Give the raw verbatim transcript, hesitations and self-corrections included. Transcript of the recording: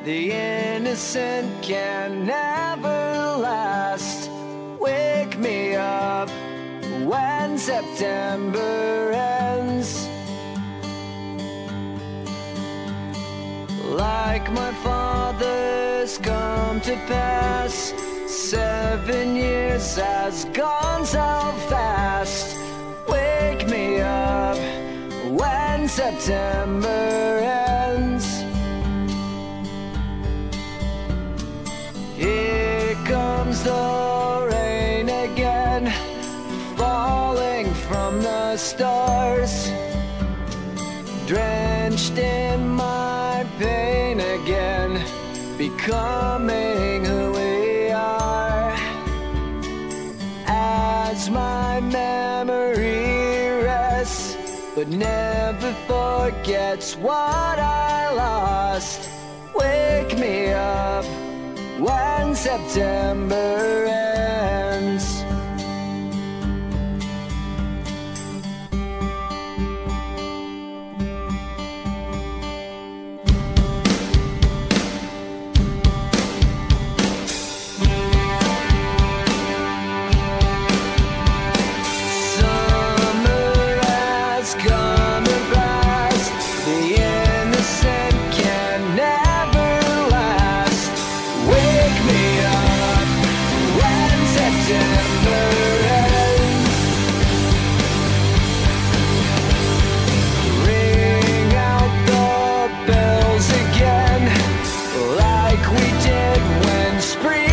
The innocent can never last. Wake me up when September ends. Like my father's come to pass, seven years has gone so fast. Wake me up when September ends. Here comes the rain again, falling from the stars, drenched in my pain again, becoming who we are. As my memory rests, but never forgets what I lost. Wake me up when September ends. Spring